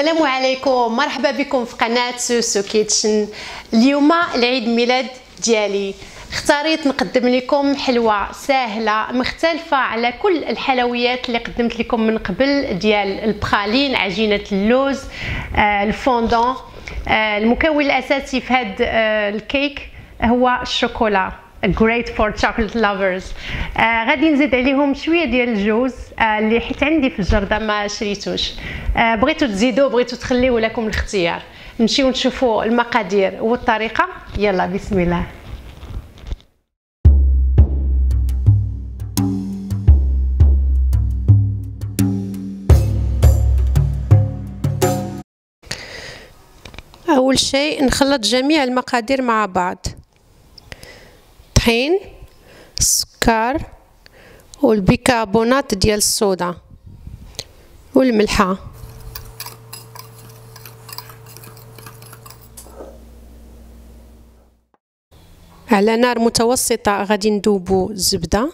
السلام عليكم، مرحبا بكم في قناه سوسو كيتشن. اليوم العيد ميلاد ديالي، اختاريت نقدم لكم حلوه سهله مختلفه على كل الحلويات اللي قدمت لكم من قبل، ديال البخالين، عجينه اللوز، الفوندون. المكون الاساسي في هذا الكيك هو الشوكولا. great for chocolate lovers. غادي نزيد عليهم شويه ديال الجوز اللي حيت عندي في الجرده ما شريتوش. بغيتو تزيدوا بغيتو تخليو لكم الاختيار. نمشيو نشوفوا المقادير والطريقه. يلا بسم الله. اول شيء نخلط جميع المقادير مع بعض: طحين، السكر والبيكربونات ديال الصودا والملحه. على نار متوسطه غادي نذوبوا الزبده،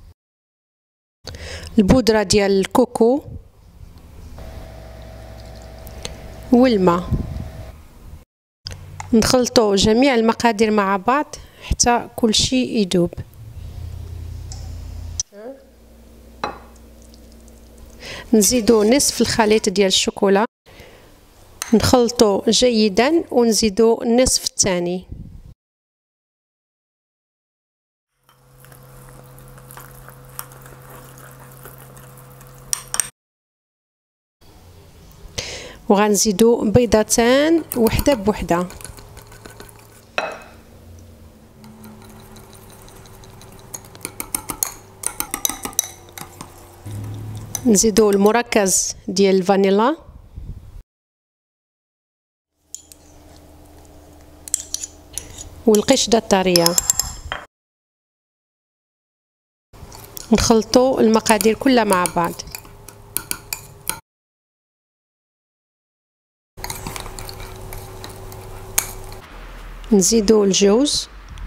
البودره ديال الكوكو والماء. نخلطوا جميع المقادير مع بعض حتى كل شيء يذوب. نزيدوا نصف الخليط ديال الشوكولا، نخلطوا جيدا ونزيدوا النصف الثاني. وغنزيدوا بيضتان وحده بوحده. نزيدوا المركز ديال الفانيلا، والقشده الطريه. نخلطوا المقادير كلها مع بعض. نزيدوا الجوز،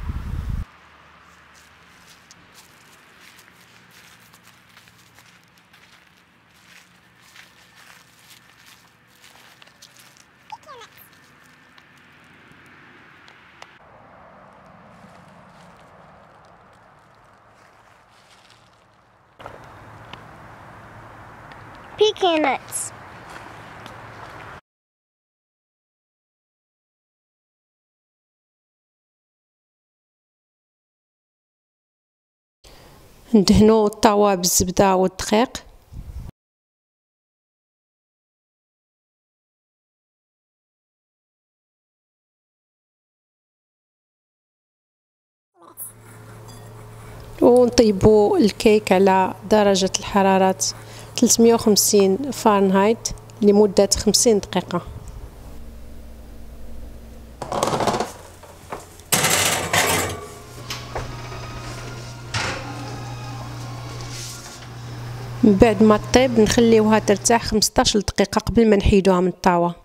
pecan nuts, ندهنوا الطاوة بالزبدة والدقيق. ونطيبوا الكيك على درجة الحرارة 350 فahrenheit لمدة 50 دقيقة. من بعد ما تطيب نخليوها ترتاح 15 دقيقة قبل ما نحيدوها من الطاوة.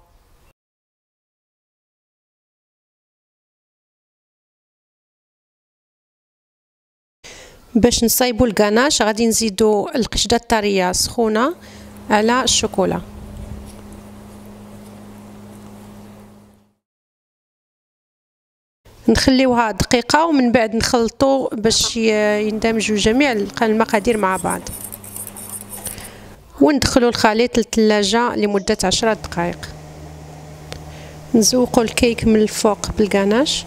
باش نصايبوا الكاناش غادي نزيدوا القشده الطريه سخونه على الشوكولا. نخليوها دقيقه ومن بعد نخلطوا باش يندمجوا جميع المقادير مع بعض، وندخلوا الخليط للثلاجه لمده 10 دقائق. نزوقوا الكيك من الفوق بالكاناش.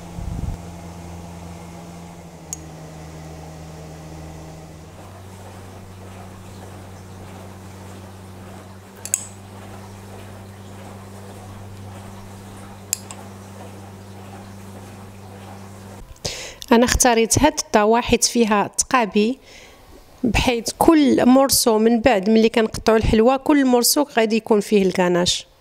انا اختاريت هاد الطاوه حيت فيها تقابي، بحيث كل مرسو من بعد ملي كنقطعوا الحلوه كل مرسو غادي يكون فيه الكاناش.